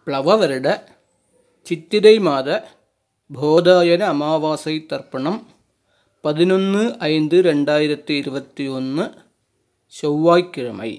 പ്ലവവരുട ചിത്തിரை മാத போதாயன அமாவாசை தர்ப்பணம் 11/5/2021 செவ்வாய்க்கிழமை.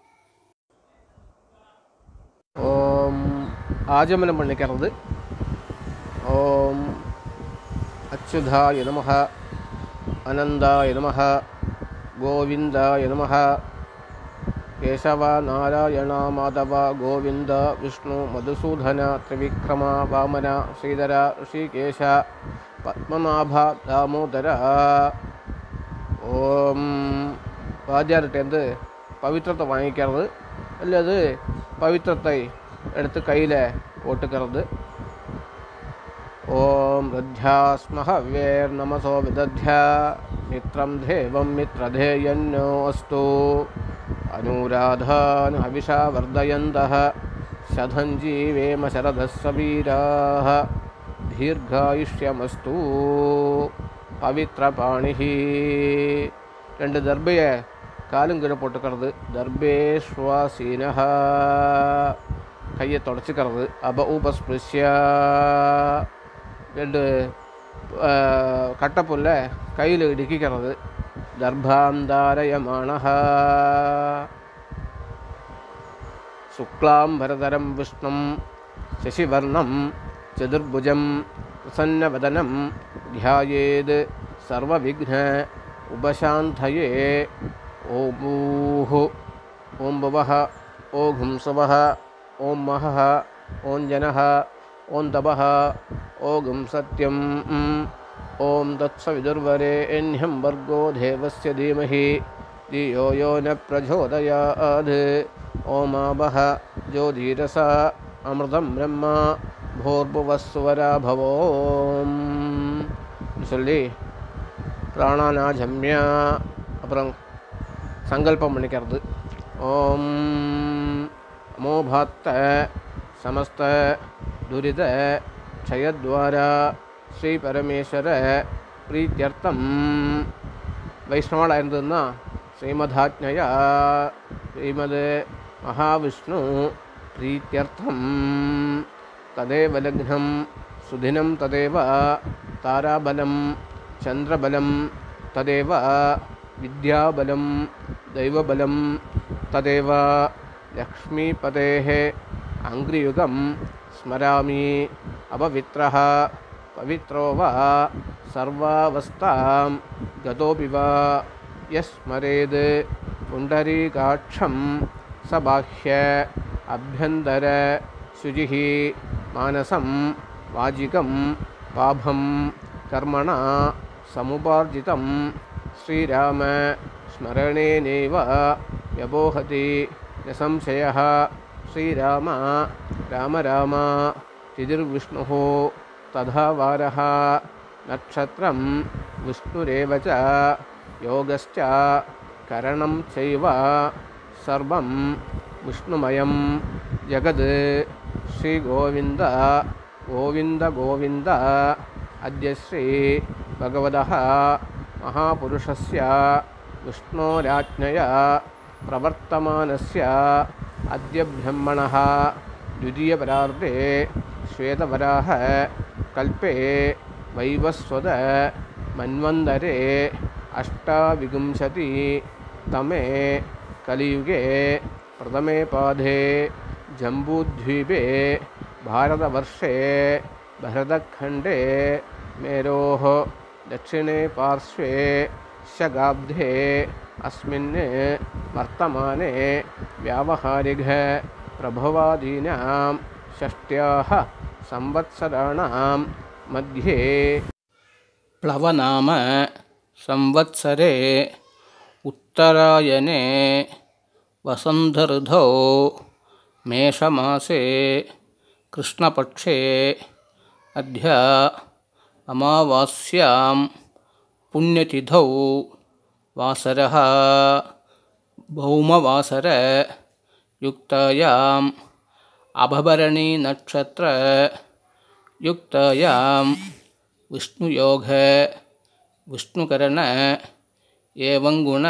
ஓம் ஆஜமனம் பண்ணிக்கிறது. ஓம் அச்சுதாய நமஹ, அனந்தாய நமஹ, கோவிந்தாய நமஹ, கேசவ நாராயண மாதவ கோவிந்த விஷ்ணு மதுசூதன திரிவிக்ரம வாமன ஸ்ரீதர ரிஷிகேஷ பத்மநாப தாமோதர. ஓம் வாத்தியார்கிட்டேருந்து பவித்திரத்தை வாங்கிக்கிறது அல்லது பவித்திரத்தை எடுத்து கையில் போட்டுக்கிறது. ஓம் ரத்யாஸ்மஹ வேர் நமசோ விதத்யா மித்ரம் தேவம் மித்ரதேயன்னோ அஸ்து அனுராதான் ஹவிஷா வர்தயந்தः சதஞ்சீவேம சரதஸ்ஸ வீராः தீர்காயுஷ்யமஸ்து. பவித்ர பாணிஹி. 2 தர்பையை காலுங்கீழே போட்டுக்கிறது. தர்பேஸ்வாசீனஹ. கையை தொடச்சிக்கிறது. அப உபஸ்பிருஷ்ய. 2 கட்டப்புல்ல கையில் இடுக்கிக்கிறது. தர்பாந்தாரயமானஹ. சுக்லாம் பரதரம் விஷ்ணும் சசிவர்ணம் சதுர்புஜம் பிரசன்னவதனம் த்யாயேத் சர்வவிக்ன உபசாந்தயே. ஓம் பூஹ் ஓம் புவஹ ஓம் ஹும்சவஹ ஓம் மஹஹ ஓம் ஜனஹ ஓம் தபஹ ஓம் சத்யம் ஓம் தத்சவிதுர்வரேண்யம் வர்கோ தேவஸ்ய தீமஹி தியோ யோ ந பிரச்சோதயாத். ஓம் ஆபஹ ஜோதிரச அமிர்தம் பிரம்ம பூர்புவஸ்வரா பவோம் சொல்லி பிராணானாஜம்யா அப்புறம் சங்கல்பம் பண்ணிக்கிறது. ஓம் அமோபாத்த சமஸ்த துரித க்ஷயத்வாரா ஸ்ரீ பரமேஸ்வர பிரீத்தியர்த்தம். வைஷ்ணவாளாக இருந்ததுன்னா ஸ்ரீமதாஜ்ஞயா ஸ்ரீமத் மகாவிஷ்ணு பிரீத்தியர்த்தம் ததேவ லக்னம் சுதினம் ததேவ தாராபலம் சந்திரபலம் ததேவ வித்யாபலம் தெய்வபலம் ததேவ லக்ஷ்மீபதேः அங்கிரியுகம் ஸ்மராமி. அபவித்ரः பவித்ரோ வா சர்வாவஸ்தாம் கதோபி வா யஸ்மரேத் புண்டரீகாட்சம் சபாஹ்ய அப்யந்தர சுஜிः மானசம் வாஜிகம் பாபம் கர்மணா சமுபார்ஜிதம் ஸ்ரீராம ஸ்மரணேனேவ யபோஹதி ந சம்சயः. ஸ்ரீராம ராம ராம திதிர்விஷ்ணுः ததா வாரः நக்ஷத்ரம் விஷ்ணுரேவ ச யோகஸ்ச கரணம் சைவ சர்வம் விஷ்ணுமயம் ஜகத். ஸ்ரீகோவிந்த கோவிந்த கோவிந்த. அத்ய ஸ்ரீ பகவதः மகாபுருஷஸ்ய விஷ்ணோராஜ்ஞயா பிரவர்த்தமானஸ்ய அத்ய பிரம்மணः द्वितीयपरार्धे श्वेतवराह कल्पे वैवस्वत मन्वन्तरे अष्टाविंशतितमे कलियुगे प्रथमे पादे जम्बूद्वीपे भारतवर्षे भरतखण्डे मेरोः दक्षिणे पार्श्वे शगाब्धे अस्मिन् वर्तमाने व्यावहारिक प्रभवादीनां षष्ट्याः संवत्सराणां मध्ये प्लवनाम संवत्सरे उत्तरायणे वसन्तऋतौ मेषमासे कृष्णपक्षे अद्य अमावास्यां पुण्यतिथौ वासरः भौमवासर युक्तायाम् अभभरणी नक्षत्र युक्तायां विष्णुयोग विष्णुकरण एवं गुण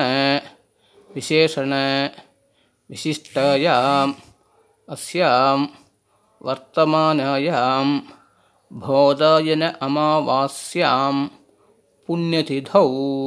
विशेषण विशिष्टायाम् अस्याम् वर्तमानायां बोधायन अमावास्यां पुण्यतिथौ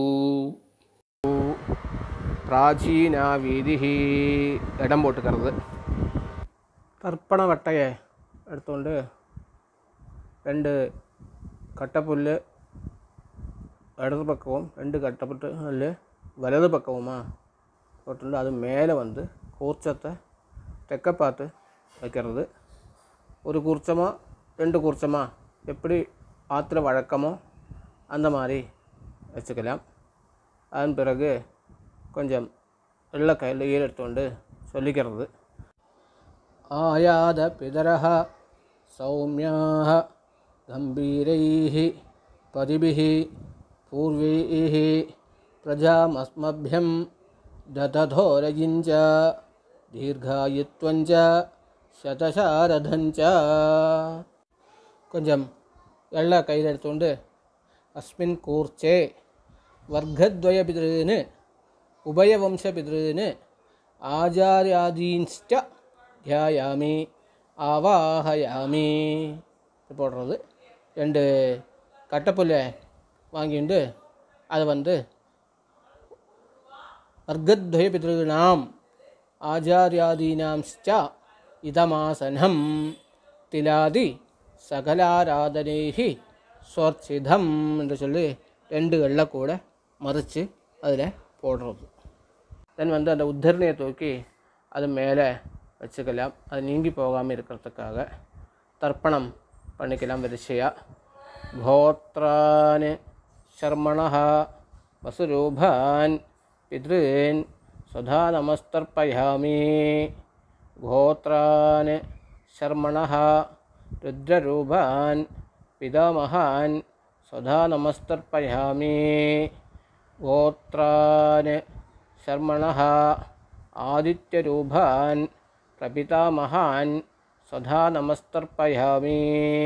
പ്രാചീനാവീതി ഇടം പോട്ടുക്കരുത്. തർപ്പണ വട്ടയെ എടുത്തുകൊണ്ട് 2 കട്ടപ്പുല്ല് ഇടത് പക്കവും 2 കട്ടപ്പുല്ല് വലത് പക്കവുമാ போட்டுண்டு அது மேலே வந்து கூர்ச்சத்தை தெற்க பார்த்து வைக்கிறது. ஒரு கூர்ச்சமா 2 கூர்ச்சமா எப்படி ஆற்றுல வழக்கமோ அந்த மாதிரி வச்சுக்கலாம். அதன் பிறகு கொஞ்சம் வெள்ளை கையில் எடுத்துக்கொண்டு சொல்லிக்கிறது. ஆயாத பிதரஹ சௌமியாஹ கம்பீரைஹ பதிபிஹ பூர்வைஹ பிரஜாமஸ்மभ्यं दधधोरयिञ्च दीर्घायुत्वञ्च शतशारदञ्च. கொஞ்சம் வெள்ளை கையில் எடுத்துകൊണ്ട് அஸ்மின் கூர்ச்சே வர்க்கத்வய பிதॄன் உபயவம்ச பிதॄன் ஆச்சாரியாதீன்ஸ்ட தியாயாமி ஆவாஹயாமி போடுறது. 2 கட்டப்புல்லை வாங்கிட்டு அதை வந்து வர்க்கத்வய பிதॄணாம் ஆச்சாரியாதீனாம்ஸ்ச இதமாசனம் திலாதி சகலாராதனைஹி ஸ்வர்ச்சிதம் என்று சொல்லி 2 வெள்ளை கூட மறைச்சு அதில் போடுறது. தென் வந்து அந்த உத்தரணையை தூக்கி அது மேலே வச்சுக்கலாம். அது நீங்கி போகாமல் இருக்கிறதுக்காக தர்ப்பணம் பண்ணிக்கலாம். வரிசையாக கோத்ரான் சர்மணஹ வசுரூபான் பித்ருன் சுதா நமஸ்தர்ப்பயாமி. கோத்ரான் சர்மணஹ ருத்ரரூபான் பிதாமகான் சுதா நமஸ்தர்ப்பயாமி. கோத்ரான் சர்மணஹ ஆதித்யரூபான் பிரபிதாமகான் சுதா நமஸ்தர்ப்பயாமி.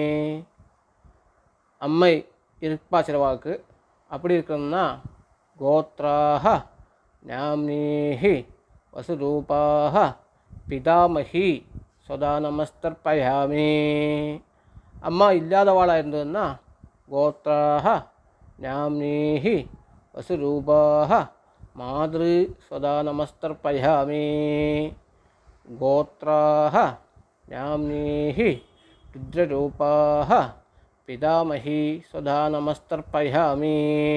அம்மை இருப்பா சில வாக்கு அப்படி இருக்கணும்னா கோத்ராஹ நாம்னீஹி வசுரூபாஹ பிதாமஹி சுதா நமஸ்தர்ப்பயாமி. அம்மா இல்லாதவாளாக இருந்ததுன்னா கோத்ராஹ நாம்னீஹி வசுரூபாஹ மாத்ரு சுதா நமஸ்தர்ப்பயாமி. கோத்ராஹ நாம்னீஹி ருத்ரரூபாஹ பிதாமஹி சுதா நமஸ்தர்ப்பயாமி.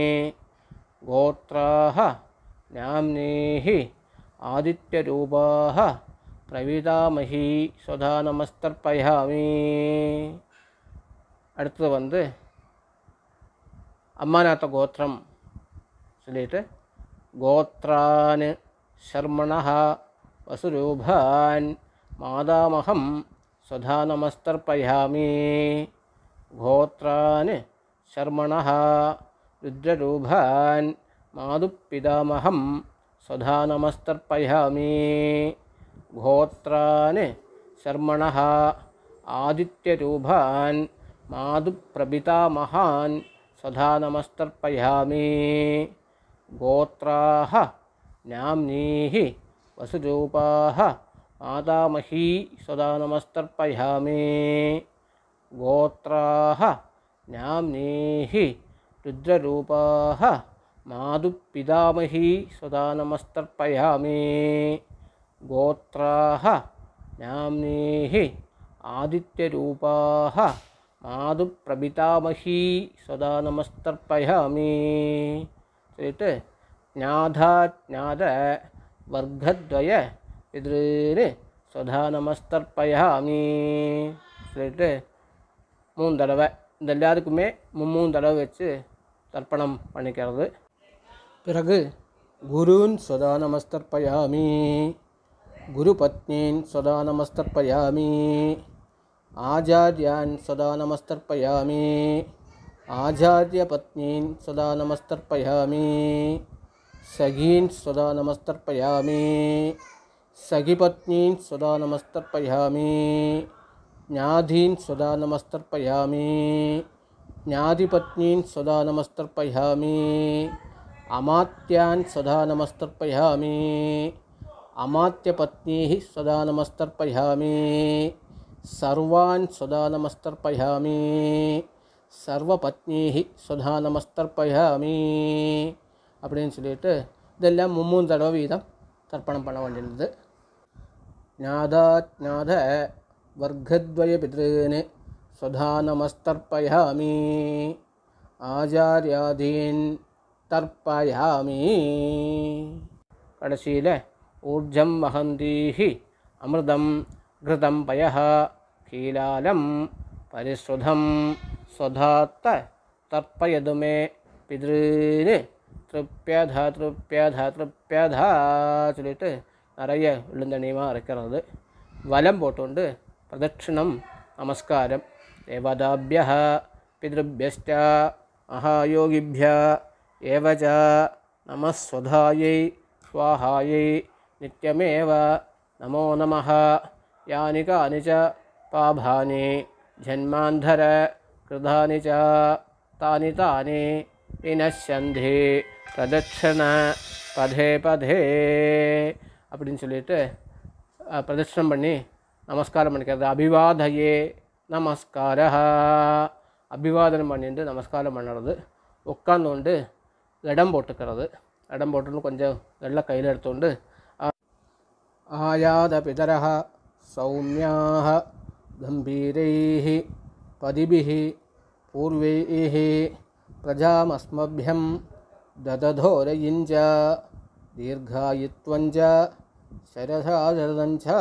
கோத்ராஹ நாம்னீஹி ஆதித்யரூபாஹ பிரவிதாமஹி சுதா நமஸ்தர்ப்பயாமி. அடுத்தது வந்து அம்மாநாத்த கோத்திரம் சொல்லிட்டு கோத்ரான் சர்மணஹ வசுரூபான் மாதாமகம் சுதா நமஸ்தர்ப்பயாமி. கோத்ரான் சர்மணஹ ருத்ரரூபான் மாதுப்பிதாமகம் சுதா நமஸ்தர்ப்பயாமி. கோத்ரான் சர்மணஹ ஆதித்யரூபான் மாதுப்பிரபிதாமகான் சுதா நமஸ்தர்ப்பயாமி. கோத்ராஹ நாம்னீஹி வசுரூபாஹ மாதாமஹி சுதா நமஸ்தர்ப்பயாமி. கோத்ராஹ நாம்னீஹி ருத்ரரூபாஹ மாதுப்பிதாமஹி சுதா நமஸ்தர்ப்பயாமி. கோத்ராஹ நாம்னீஹி ஆதித்யரூபாஹ மாதுப்பிரபிதாமஹி சுதா நமஸ்தர்ப்பயாமி. சொல்லிட்டு ஞாதாஜ்ஞாத வர்க்கத்வய பிதॄன் சுதா நமஸ்தர்ப்பயாமி சொல்லிட்டு 3 தடவை இந்த எல்லாருக்குமே 3 தடவை வச்சு தர்ப்பணம் பண்ணிக்கிறது. பிறகு குருன் சுதா நமஸ்தர்ப்பயாமி. குரு பத்னீன் சுதா நமஸ்தர்ப்பயாமி. ஆச்சார்யான் சுதா நமஸ்தர்ப்பயாமி. ஆச்சார்ய பத்னீன் சுதா நமஸ்தர்ப்பயாமி. சகீன் சுதா நமஸ்தர்ப்பயாமி. சகிபத்னீன் சுதா நமஸ்தர்ப்பயாமி. ஞாதீன் சுதா நமஸ்தர்ப்பயாமி. ஞாதிபத்னீன் சுதா நமஸ்தர்ப்பயாமி. அமாத்யான் சுதா நமஸ்தர்ப்பயாமி. அமாத்யபத்னீஹி சுதா நமஸ்தர்ப்பயாமி. സർവാൻ സ്വദാ നമസ്തർപ്പയാമി സർവപത്നീഹി സ്വദാ നമസ്തർപ്പയാമി அப்படின்னு சொல்லிட்டு இதெல்லாம் 3 தடவை வீதம் தர்ப்பணம் பண்ண வேண்டியது. ஞாதாத்ஞாத வர்க்கத்வய பித்ருன் स्वधा नमस्तर्पयामि आचार्यादीन् तर्पयामि. कड़सील ऊर्जं वहन्तीः अमृतं घृतं पयः कीलालं परिश्रुधं स्वधात्त तर्पयतु मे पितॄन् तृप्यधा तृप्यधा तृप्यधा சொல்லிட்டு நிறைய விழுந்தணியமாக இருக்கிறது. வலம் போட்டுண்டு பிரதட்சிணம் நமஸ்காரம். தேவதாभ्यः पितृभ्यश्च महायोगिभ्यः एव च नमः स्वधायै स्वाहायै नित्यमेव नमो नमः. यानि कानि च पापानि जन्मान्धर कृतानि च तानि तानि विनश्यन्ति प्रदक्षिण पदे पदे அப்படின்னு சொல்லிட்டு பிரதட்சணம் பண்ணி நமஸ்காரம் பண்ணிக்கிறது. அபிவாதயே நமஸ்கார அபிவாதனம் பண்ணிட்டு நமஸ்காரம் பண்ணுறது. உட்காந்துண்டு இடம் போட்டுக்கிறது. இடம் போட்டுன்னு கொஞ்சம் வெள்ளை கையில் எடுத்துകൊണ്ട് ஆயாத பிதரः சௌமியாः கம்பீரைः பதிபிः பூர்வைः பிரஜாமஸ்மभ्यं ददधोरयिञ्च दीर्घायुत्वञ्च शरसाशरदञ्च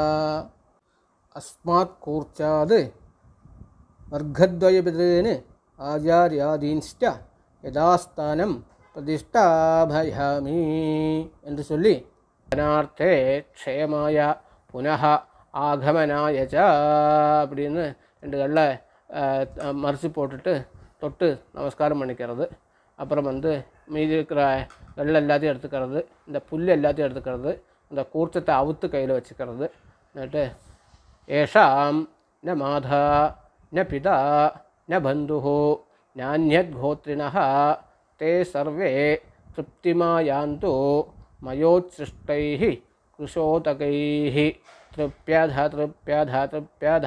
अस्मात् कूर्चाद् वर्गद्वयपितॄन् आचार्यादींश्च यथास्थानं प्रतिष्ठापयामि என்று சொல்லி ஞானார்த்தே க்ஷேமாய புனः ஆகமனாய ச அப்படின்னு 2 கல்ல மரிச்சு போட்டுட்டு தொட்டு நமஸ்காரம் பண்ணிக்கிறது. அப்புறம் மீதி இருக்கிற வெள்ளை எல்லாத்தையும் எடுத்துக்கிறது, இந்த புல் எல்லாத்தையும் எடுத்துக்கிறது, இந்த கூர்ச்சத்தை அவுத்து கையில் வச்சுக்கிறது. എന്നിട്ട് ஏஷாம் ந மாதா ந பிதா ந பந்துः நான்யத்கோத்ரிணः ते सर्वे तृप्तिमायान्तु मयोच्छिष्टैः कृशोतकैः तृप्यध तृप्यध तृप्यध.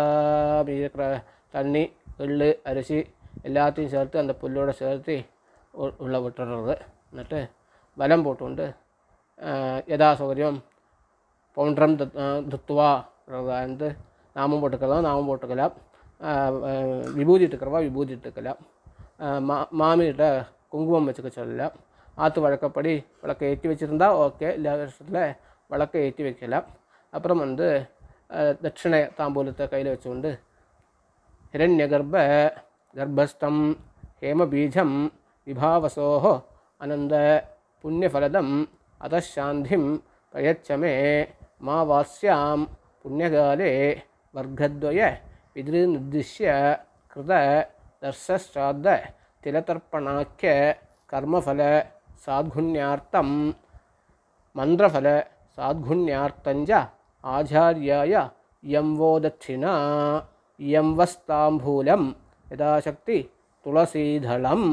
தண்ணி எள்ளு அரிசி எல்லாத்தையும் சேர்த்து அந்த புல்லோடு சேர்த்து உள்ள விட்டுறது. എന്നിട്ട് ബലം പോട്ടുകൊണ്ട് യഥാ സൗകര്യം പൗണ്ട്രം ദുത്വാ நாமம் போட்டுக்கலாம், நாமம் போட்டுக்கலாம். விபூதி இட்டுக்கிறவா விபூதி இட்டுக்கலாம். மாமிகிட்ட குங்குமம் வச்சுக்க சொல்லலாம். ஆற்று வழக்கப்படி விளக்கை ஏற்றி வச்சுருந்தா ஓகே, இல்லை வருஷத்தில் விளக்கை ஏற்றி வைக்கலாம். அப்புறம் தட்சிணை தாம்பூலத்தை கையில் வச்சுக்கொண்டு हिरण्यगर्भ गर्भस्थं हेमबीजं विभावसोः आनन्द पुण्यफलदम् अतः शान्तिं प्रयच्छ मे मावास्यां पुण्यकाले वर्गद्वय पितॄनुद्दिश्य कृत दर्शश्राद्ध तिलतर्पणाख्य कर्मफल साद्गुण्यार्थं मन्त्रफल साद्गुण्यार्थञ्च आचार्याय यं वो दक्षिणा यं वस्ताम्बूलं यथाशक्ति துளசீதளம்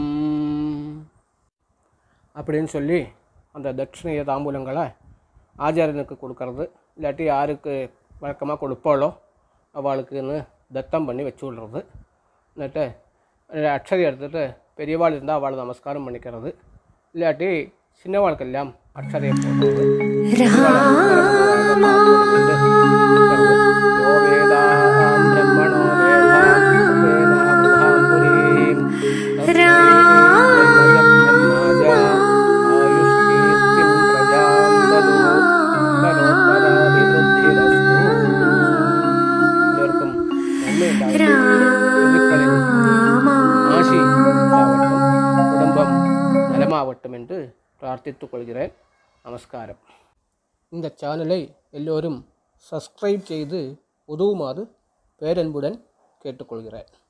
அப்படின்னு சொல்லி அந்த தட்சிணைய தாம்பூலங்களை ஆச்சாரியனுக்கு கொடுக்கறது. இல்லாட்டி யாருக்கு வழக்கமாக கொடுப்பாளோ அவளுக்குன்னு தத்தம் பண்ணி வச்சு விடுறது. എന്നിട്ട് அக்ஷதை எடுத்துகிட்டு பெரியவாள் இருந்தால் அவளை நமஸ்காரம் பண்ணிக்கிறது. இல்லாட்டி சின்னவாளுக்கெல்லாம் அக்ஷதையை போடுறது. குடும்பம் நலமாவட்டும் என்று பிரார்த்தித்துக் கொள்கிறேன். நமஸ்காரம். இந்த சேனலை எல்லோரும் சப்ஸ்கிரைப் செய்து உதவுமாறு பேரன்புடன் கேட்டுக்கொள்கிறேன்.